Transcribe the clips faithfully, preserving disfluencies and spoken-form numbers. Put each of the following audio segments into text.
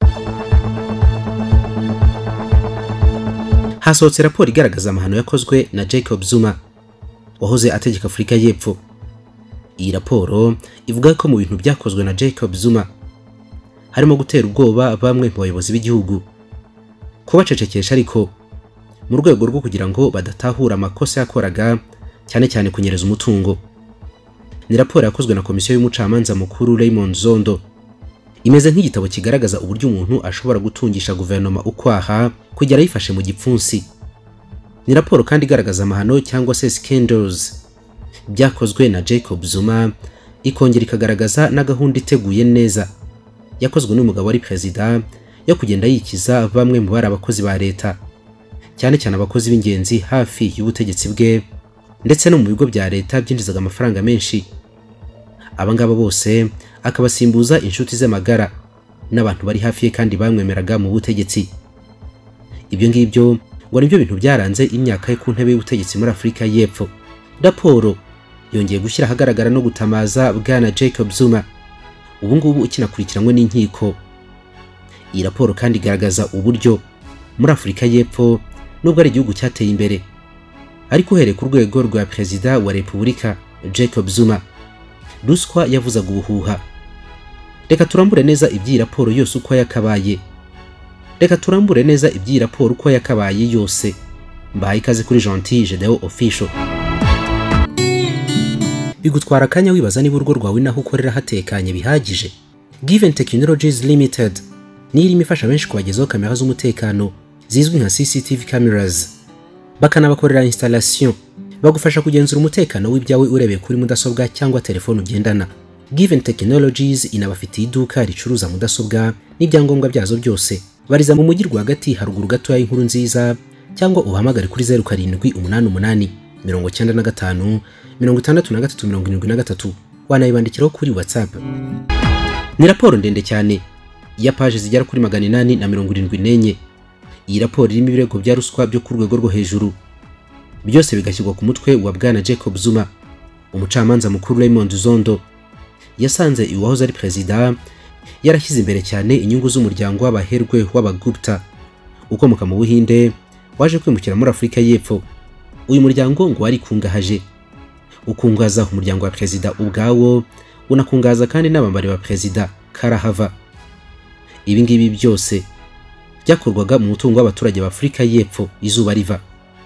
Hasohotse raporo igaragaza amahano yakozwe na Jacob Zuma wahoze ategeka Afurika y'Epfo. Iyi raporo ivuga ko mu bintu byakozwe na Jacob Zuma harimo gutera ubwoba bamwe mu bayobozi b'igihugu, kubacecekesha ariko mu rwego rwo kugira ngo badatahura amakosa yakoraga, cyane cyane kunyereza umutungo. Ni raporo yakozwe na komisiyo y'umucamanza mukuru Raymond Zondo. Imeze nk'igitabo kigaragaza uburyo umuntu ashobora gutungisha guverinoma ukwaha kugera yifashe mu gipfunsi. Ni raporo kandi igaragaza amahano cyangwa se scandals byakozwe na Jacob Zuma, ikongera ikagaragaza na gahunda iteguye neza yakozwe n'umugabo wari perezida yo kugenda yikiza bamwe mu bari abakozi ba leta, cyane cyane abakozi b'ingenzi hafi y'ubutegetsi bwe ndetse no mu bigo bya leta byinjizaga amafaranga menshi. Abangaba bose akabasimbuza inshuti ze magara n'abantu bari hafi ye kandi bamwemeraga mu butegetsi. Ibyo ngibyo ngo nibyo bintu byaranze imyaka ye ku ntebe y'ubutegetsi muri Afurika y'Epfo. Raporo yongeye gushyira ahagaragara no gutamaza bwana Jacob Zuma, ubu ngubu ukinakurikiranwe n'inkiko. Iyi raporo kandi igaragaza uburyo muri Afurika y'Epfo nubwo ari igihugu cyateye imbere, ariko uhereye ku rwego rwa perezida wa Repubulika Jacob Zuma, ruswa yavuzaga ubuhuha. Reka turambure neza iby'iyi raporo yose uko yakabaye. Reka turambure neza iby'iyi raporo uko yakabaye yose. Mbahaye ikaze kuri Gentil Gedeon Official. Bigutwara akanya wibaza niba urugo rwawe naho ukorera hatekanye bihagije? Given Technologies Limited ni irimo ifasha benshi kubagezaho kamera z'umutekano zizwi nka C C T V cameras, bakanabakorera installation, bagufasha kugenzura umutekano w'ibyawe urebeye kuri mudasobwa cyangwa telefone ugendana. Given Technologies inabafitiye iduka ricuruza mudasobwa n'ibyangombwa byazo byose. Bariza mu mujyi rwagati haruguru gato y'inkuru nziza, cyangwa uhamagare kuri zero karindwi umunani umunani mirongo icyenda na gatanu mirongo itandatu na gatatu mirongo irindwi na gatatu. Wanayibandikiraho kuri WhatsApp. Ni raporo ndende cyane ya page zigera kuri magana inani na mirongo irindwi n'enye. Iyi raporo irimo ibirego bya ruswa byo ku rwego rwo hejuru, byose bigashyirwa ku mutwe wa bwana Jacob Zuma. Umucamanza mukuru Raymond Zondo yasanze uwahoze ari perezida yarashyize imbere cyane inyungu z'umuryango w'abaherwe w'abagupta ukomoka mu Buhinde waje kwimukira muri Afurika y'Epfo. Uyu muryango ngo wari kungahaje, ukungaza umuryango wa perezida ubwawo, unakungaza kandi n'abambari ba perezida karahava. Ibi ngibi byose byakorwaga mu mutungo w'abaturage ba Afurika y'Epfo izuba riva.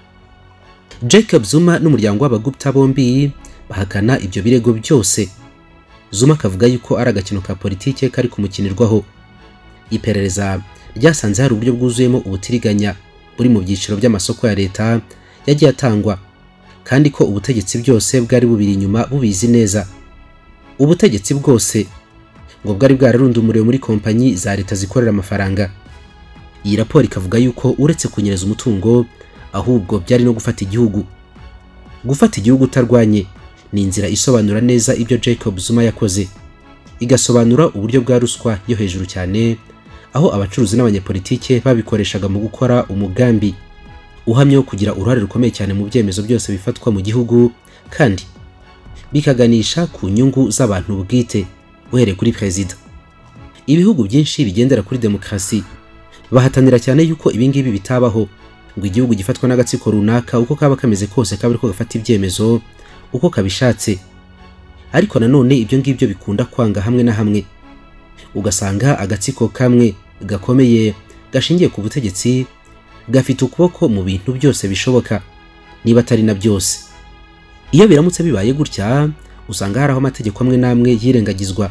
Jacob Zuma n'umuryango w'abagupta bombi bahakana ibyo birego byose. Zuma kavuga yuko ari agakino ka politike kari kumukinirwaho. Iperereza ryasanze hari uburyo bwuzuyemo ubutiriganya buri mu byiciro by'amasoko ya leta yagiye atangwa, kandi ko ubutegetsi byose bwari bubiri inyuma bubizi neza. Ubutegetsi bwose ngo bwari bwararundumuriwe muri kompanyi za leta zikorera amafaranga. Iyi raporo ikavuga yuko uretse kunyereza umutungo, ahubwo byari no gufata igihugu. Gufata igihugu utarwanye ni inzira isobanura neza ibyo Jacob Zuma yakoze, igasobanura uburyo bwa ruswa yo hejuru cyane, aho abacuruzi n'abanyepolitike babikoreshaga mu gukora umugambi uhamye wo kugira uruhare rukomeye cyane mu byemezo byose bifatwa mu gihugu, kandi bikaganisha ku nyungu z'abantu bwite uhereye kuri perezida. Ibihugu byinshi bigendera kuri demokarasi bahatanira cyane yuko ibingibi bitabaho, ngo igihugu gifatwa n'agatsiko runaka uko kaba kameze kose kaba ariko gafata ibyemezo uko kabishatse. Ariko nanone ibyo ngibyo bikunda kwanga hamwe na hamwe, ugasanga agatsiko kamwe gakomeye gashingiye ku butegetsi gafite ukuboko mu bintu byose bishoboka, niba atari na byose. Iyo biramutse bibaye gutya, usanga hari aho amategeko amwe n'amwe yirengagizwa,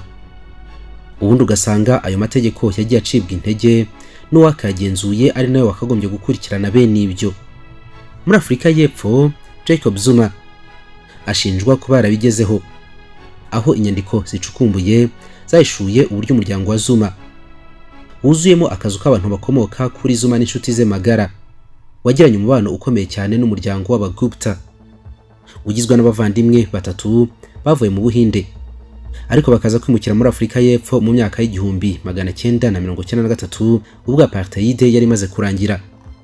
ubundi ugasanga ayo mategeko yagiye acibwa intege n'uwakagenzuye ari nawe wakagombye gukurikirana bene ibyo. Muri Afurika y'Epfo, Jacob Zuma ashinjwa kuba yarabigezeho, aho inyandiko zicukumbuye zahishuye uburyo umuryango wa Zuma wuzuyemo akazu k'abantu bakomoka kuri Zuma n'inshuti ze magara wagiranye umubano ukomeye cyane n'umuryango w'abagupta ugizwe n'abavandimwe batatu bavuye mu Buhinde, ariko bakaza kwimukira muri Afurika y'Epfo mu myaka y'igihumbi magana cyenda na mirongo icyenda na gatatu ubwo apartheid yari imaze kurangira.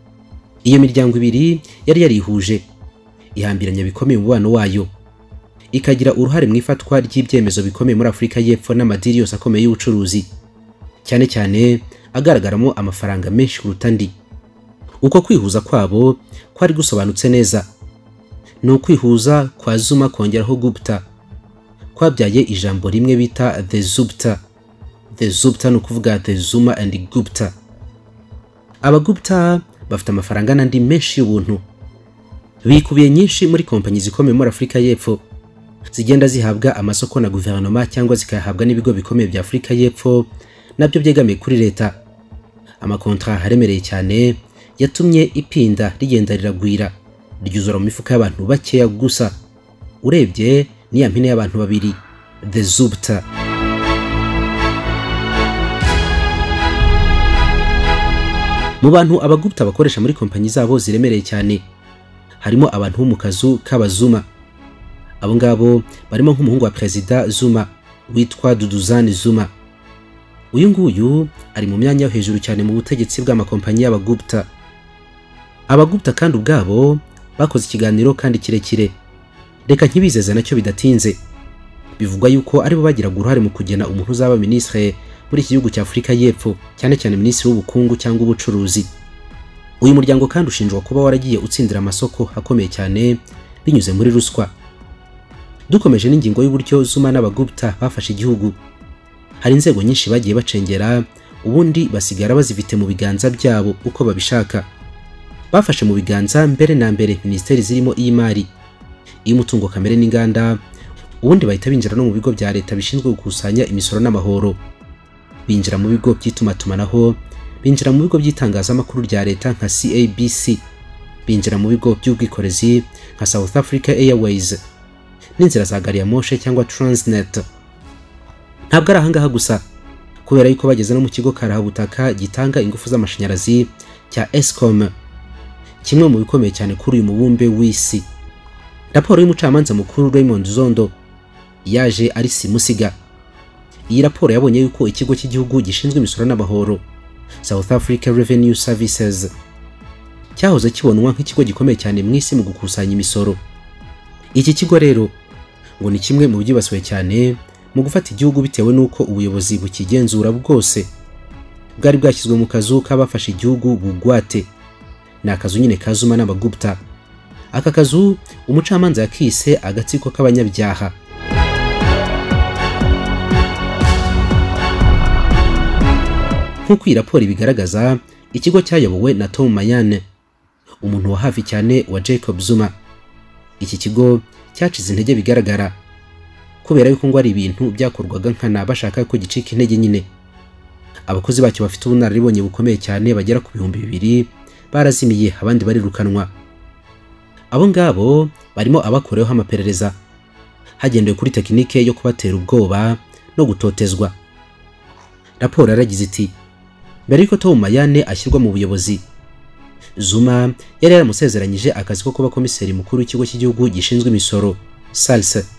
Iyo miryango ibiri yari yarihuje, ihambiranya bikomeye umubano wayo, ikagira uruhare mu ifatwa ry'ibyemezo bikomeye muri Afurika y'Epfo n'amadiri yose akomeye y'ubucuruzi, cyane cyane agaragaramo amafaranga menshi kuruta andi. Uko kwihuza kwabo kwari gusobanutse neza. Ni ukwihuza kwa Zuma kongeraho Gupta kwabyaye ijambo rimwe bita the Zupta. The Zupta ni ukuvuga the Zuma and Gupta. Aba Gupta bafite amafaranga n'andi menshi y'ubuntu. Bikubiye nyinshi muri kompanyi zikomeye muri Afrika y'Epfo zigenda zihabwa amasoko na guverinoma cyangwa zikahabwa n'ibigo bikomeye bya Afrika y'Epfo nabyo byegamiye kuri leta. Amakontra haremereye cyane yatumye ipinda rigenda riragwira ryuzura mu mifuka y'abantu bakeya gusa. Urebye ni ya mpine y'abantu babiri, the Zupta. Mu bantu abagupta bakoresha muri kompanyi zabo ziremereye cyane harimo abantu bo mu kazu k'abazuma. Abo ngabo barimo nk'umuhungu wa Perezida Zuma witwa Duduzane Zuma. Uyu nguyu ari mu myanya yo hejuru cyane mu butegetsi bw'amakompanyi y'abagupta. Abagupta kandi ubwabo bakoze ikiganiro kandi kirekire. Reka nkibizeza nacyo bidatinze. Bivugwa yuko aribo bagiraga uruhare mu kugena umuntu uzaba ministre muri iki gihugu cya Afrika y'Epfo, cyane cyane minisitiri w'ubukungu cyangwa ubucuruzi. Uyu muryango kandi ushinjwa kuba waragiye utsindira amasoko akomeye cyane binyuze muri ruswa. Dukomeje n'ingingo y'uburyo Zuma n'abagupta bafashe igihugu. Hari inzego nyinshi bagiye bacengera ubundi basigara bazifite mu biganza byabo uko babishaka. Bafashe mu biganza mbere na mbere ministeri zirimo iy'imari, iy'umutungo kamere n'inganda, ubundi bahita binjira no mu bigo bya leta bishinzwe gukusanya imisoro n'amahoro. Binjira mu bigo by'itumatumanaho, binjira mu bigo by'itangazamakuru rya leta nka C A B C, binjira mu bigo by'ubwikorezi nka South Africa Airways n'inzira za gari ya moshe cyangwa Transnet. Ntabwo ari ahangaha gusa, kubera yuko bageze no mu kigo karahabutaka gitanga ingufu z'amashanyarazi cya Eskom, kimwe mu bikomeye cyane kuri uyu mubumbe w'isi. Raporo y'umucamanza mukuru Raymond Zondo yaje ari simusiga. Iyi raporo yabonye yuko ikigo cy'igihugu gishinzwe imisoro n'amahoro South Africa Revenue Services cyahoze kibonwa nk'ikigo gikomeye cyane mu isi mu gukusanya imisoro. Iki kigo rero ngo ni kimwe mu byibasiwe cyane mu gufata igihugu bitewe nuko ubuyobozi bukigenzura bwose bwari bwashyizwe mu kazu k'abafashe igihugu bugwate. Ni akazu nyine ka Zuma n'abagupta. Aka kazu umucamanza yakise agatsiko k'abanyabyaha. Nk'uko iyi raporo ibigaragaza, ikigo cyayobowe na Tom Mayane, umuntu wa hafi cyane wa Jacob Zuma. Iki kigo cyacize intege bigaragara kubera yuko ngo ari ibintu byakorwaga nkana bashaka ko gicika intege nyine. Abakozi bacyo bafite ubunararibonye bukomeye cyane bagera ku bihumbi bibiri barazimiye, abandi barirukanwa. Abo ngabo barimo abakoreweho amaperereza hagendewe kuri tekinike yo kubatera ubwoba no gutotezwa. Raporo yaragize iti, mbere yuko Tom Mayane ashyirwa mu buyobozi, Zuma yari yaramusezeranyije akazi ko kuba komiseri mukuru w'ikigo cy'igihugu gishinzwe imisoro S A L S.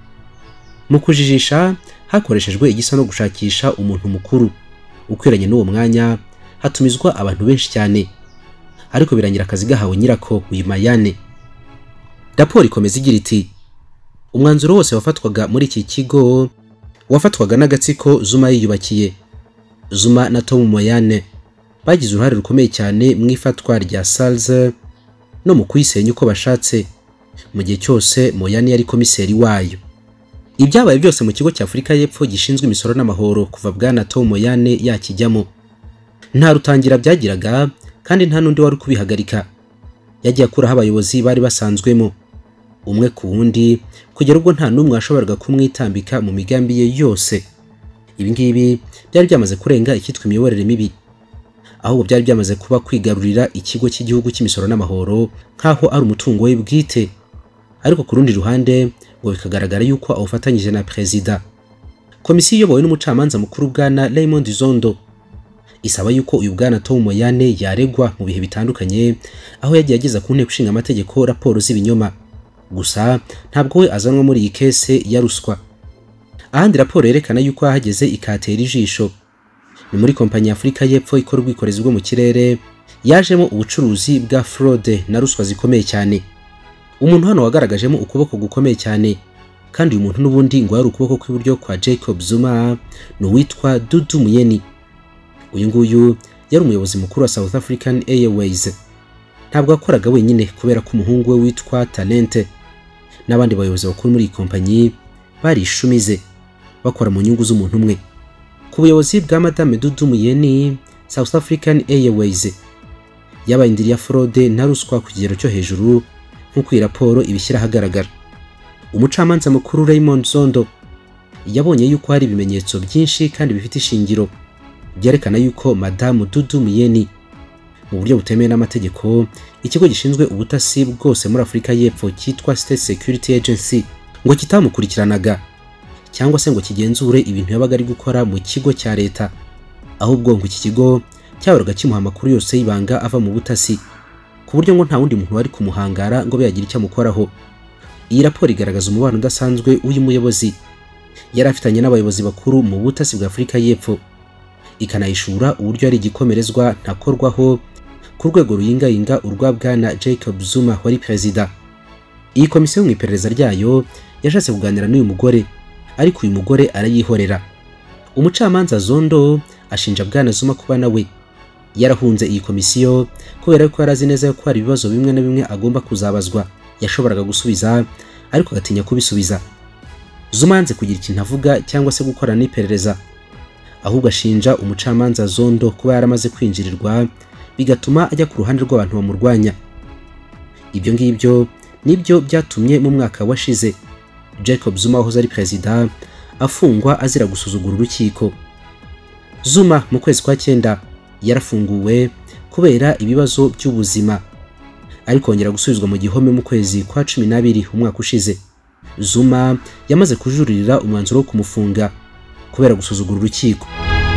Mu kujijisha hakoreshejwe igisa no gushakisha umuntu mukuru ukwiranye n'uwo mwanya, hatumizwa abantu benshi cyane, ariko birangira akazi gahawe nyirako uyu Mayane. Raporo ikomeza igira iti, umwanzuro wose wafatwaga muri iki kigo wafatwaga n'agatsiko Zuma yiyubakiye. Zuma na Tom Mayane bagize uruhare rukomeye cyane mu ifatwa rya S A L S no mu kuyisenya uko bashatse mu gihe cyose Mayane yari komiseri wayo. Ibyabaye byose mu kigo cya Afrika y'Epfo gishinzwe imisoro n'amahoro kuva bwana Tom Mayane yakijyamo, nta rutangira byagiraga kandi nta nundi wari kubihagarika. Yagiye akuraho abayobozi bari basanzwemo umwe ku wundi kugera ubwo nta numwe washoboraga kumwitambika mu migambi ye yose. Ibi ngibi byari byamaze kurenga icyitwa imiyoborere mibi, ahubwo byari byamaze kuba kwigarurira ikigo cy'igihugu cy'imisoro n'amahoro nkaho ari umutungo we bwite. Ariko ku rundi ruhande ngo bikagaragara yuko awufatanyije na Perezida. Komisiyo iyobowe n'umucamanza mukuru bwana Raymond Zondo isaba yuko uyu bwana Tom Mayane yaregwa mu bihe bitandukanye, aho yagiye ageza ku nteko ishinga amategeko raporo z'ibinyoma. Gusa ntabwo we azanwa muri iyi kese ya ruswa. Ahandi raporo yerekana yuko ahageze ikatera ijisho ni muri kompanyi Afrika y'Epfo ikora ubwikorezi bwo mu kirere yajemo ubucuruzi bwa fraude na ruswa zikomeye cyane. Umuntu hano wagaragajemo ukuboko gukomeye cyane, kandi uyu muntu n'ubundi ngo yari ukuboko kw'iburyo kwa Jacob Zuma, no witwa Dudu Muyeni. uyu nguyu yari umuyobozi mukuru wa South African Airways. Ntabwo akoraga wenyine kubera ko umuhungu we witwa Talente n'abandi bayobozi bakuru muri iyi kompanyi bari ishumize bakora mu nyungu z'umuntu umwe. Ku buyobozi bwa Madame Dudu Myeni, South African Airways yabaye indiri ya fraude na ruswa ku kigero cyo hejuru nk'uko iyi raporo ibishyira ahagaragara. Umucamanza mukuru Raymond Zondo yabonye yuko hari ibimenyetso byinshi kandi bifite ishingiro byerekana yuko Madame Dudu Myeni mu buryo butemewe n'amategeko ikigo gishinzwe ubutasi bwose muri Afurika y'Epfo cyitwa State Security Agency ngo kitamukurikiranaga cyangwa se ngo kigenzure ibintu yabaga ari gukora mu kigo cya leta, ahubwo ngo iki kigo cyahoraga kimuha amakuru yose y'ibanga ava mu butasi ku buryo ngo nta wundi muntu wari kumuhangara ngo beyagira icyo amukoraho. Iyi raporo igaragaza umubano udasanzwe w'uyu muyobozi yari afitanye n'abayobozi bakuru mu butasi bwa Afurika y'Epfo, ikanayishura uburyo ari igikomerezwa ntakorwaho ku rwego ruyingayinga urwa bwana Jacob Zuma wari perezida. Iyi komisiyo mu iperereza ryayo yashatse kuganira n'uyu mugore, ariko uyu mugore arayihorera. Umucamanza Zondo ashinja bwana Zuma kuba nawe yarahunze iyi komisiyo kubera ko yarazi neza ko hari ibibazo bimwe na bimwe agomba kuzabazwa yashoboraga gusubiza ariko agatinya kubisubiza. Zuma yanze kugira ikintu avuga cyangwa se gukorana n'iperereza, ahubwo ashinja umucamanza Zondo kuba yaramaze kwinjirirwa bigatuma ajya ku ruhande rw'abantu bamurwanya. Ibyo ngibyo nibyo byatumye mu mwaka washize Jacob Zuma wahoze ari perezida afungwa azira gusuzugura urukiko. Zuma mu kwezi kwa cyenda yarafunguwe kubera ibibazo by'ubuzima ariko kongera gusubizwa mu gihome mu kwezi kwa cumi n'abiri umwaka ushize. Zuma yamaze kujuririra umwanzuro wo kumufunga kubera gusuzugura urukiko.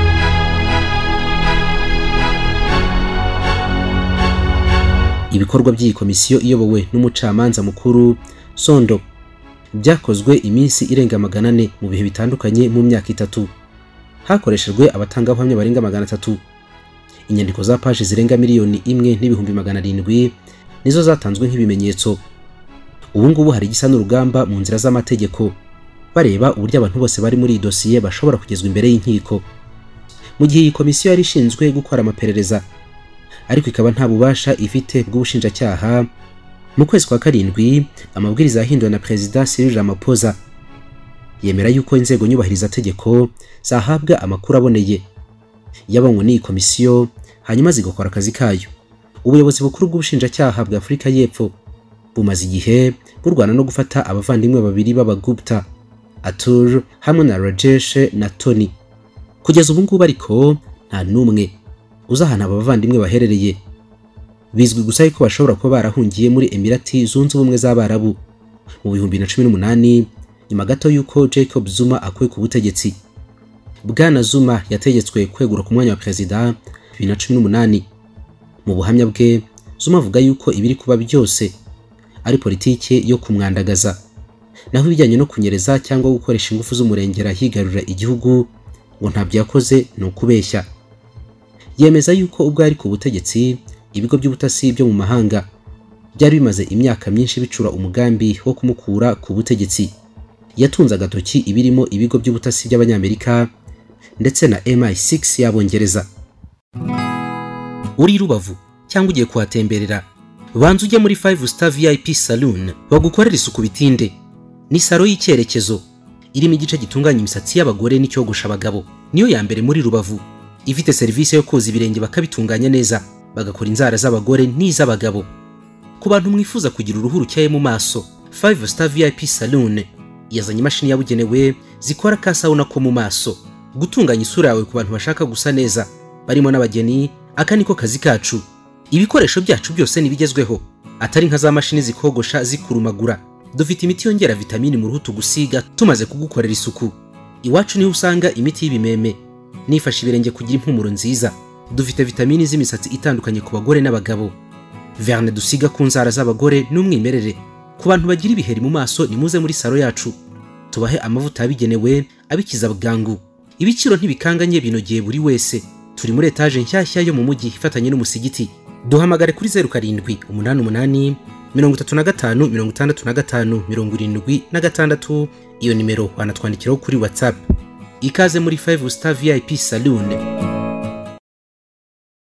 Ibikorwa by'iyi komisiyo iyobowe n'umucamanza mukuru Zondo byakozwe iminsi irenga magana ane mu bihe bitandukanye mu myaka itatu. Hakoreshejwe abatangabuhamya barenga magana atatu. Inyandiko za paje zirenga miliyoni imwe n'ibihumbi magana arindwi nizo zatanzwe nk'ibimenyetso. Ubu ngubu hari igisa n'urugamba mu nzira z'amategeko bareba uburyo abantu bose bari muri iyi dosiye bashobora kugezwa imbere y'inkiko. Mu gihe iyi komisiyo yari ishinzwe gukora amaperereza ariko ikaba nta bubasha ifite bw'ubushinjacyaha, mu kwezi kwa karindwi amabwiriza yahinduwe na Perezida Cyril Ramaphosa yemera yuko inzego nyubahiriza tegeko zahabwa amakuru aboneye yabanywe n'iyi komisiyo hanyuma zigakora akazi kayo. Ubuyobozi bukuru bw'ubushinjacyaha bwa Afurika y'Epfo bumaze igihe burwana no gufata abavandimwe babiri b'Abagupta, Atul hamwe na Rajesh na Tony. Kugeza ubu ngubu ariko nta numwe uzahana aba bavandimwe baherereye. Bizwi gusa yuko bashobora kuba barahungiye muri Emirati Zunze Ubumwe z'Abarabu mu bihumbi na cumi n'umunani nyuma gato yuko Jacob Zuma akuwe ku butegetsi. Bwana Zuma yategetswe kwegura ku mwanya wa perezida bibiri na cumi n'umunani. Mu buhamya bwe Zuma avuga yuko ibiri kuba byose ari politike yo kumwandagaza, naho ibijyanye no kunyereza cyangwa gukoresha ingufu z'umurengera higarurira igihugu ngo ntabyo yakoze ni ukubeshya. Yemeza yuko ubwo ari ku butegetsi ibigo by'ubutasi byo mu mahanga byari bimaze imyaka myinshi bicura umugambi wo kumukura ku butegetsi. Yatunze agatoki ibirimo ibigo by'ubutasi by'Abanyamerika ndetse na M I six y'Abongereza. Uri Rubavu cyangwa ugiye kuhatemberera, banza ujye muri five star V I P Saloon bagukorera isuku bitinde. Ni salo y'icyerekezo irimo igice gitunganya imisatsi y'abagore n'icyogosha abagabo. Niyo ya mbere muri Rubavu, ifite serivisi yo koza ibirenge bakabitunganya neza, bagakora inzara z'abagore n'iz'abagabo. Ku bantu mwifuza kugira uruhu rukeye mu maso, five star V I P Saloon yazanye imashini yabugenewe zikora ka sauna ko mu maso, gutunganya isura yawe ku bantu bashaka gusa neza barimo n'abageni. Aka niko kazi kacu. Ibikoresho byacu byose nibigezweho, atari nka za mashini zikogosha zikurumagura. Dufite imiti yongera vitamini mu ruhu tugusiga tumaze kugukorera isuku. Iwacu niho usanga imiti y'ibimeme nifasha ibirenge kugira impumuro nziza. Dufite vitamini z'imisatsi itandukanye ku bagore n'abagabo. Verne dusiga ku nzara z'abagore n'umwimerere. Ku bantu bagira ibiheri mu maso nimuze muri salo yacu, tubahe amavuta yabigenewe abikiza bwangu. Ibiciro ntibikanganye binogeye buri wese. Turi muri etage nshyashya yo mu mujyi ifatanye n'umusigiti. Duhamagare kuri zero karindwi umunani umunani mirongo itatu na gatanu mirongo itandatu na gatanu mirongo irindwi na gatandatu. Iyo nimero wanatwandikiraho kuri WhatsApp. Ikaze muri five star V I P Saloon.